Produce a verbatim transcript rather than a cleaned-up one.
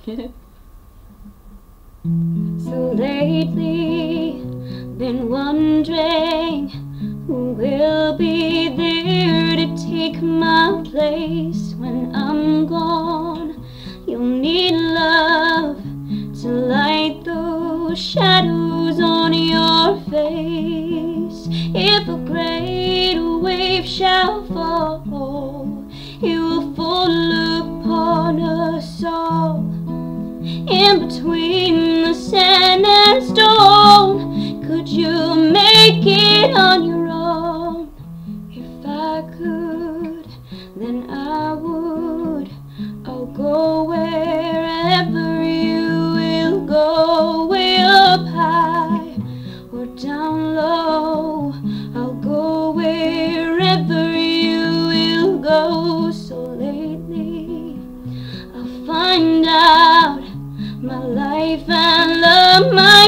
So lately, been wondering who will be there to take my place when I'm gone. You'll need love to light those shadows on your face. If a great wave shall fall, it will fall upon us all. In between the sand and stone, could you make it on your own? If I could, then I would. I'll go wherever you will go, way up high or down low. I'll go wherever you will go. So lately I'll find out my life and love my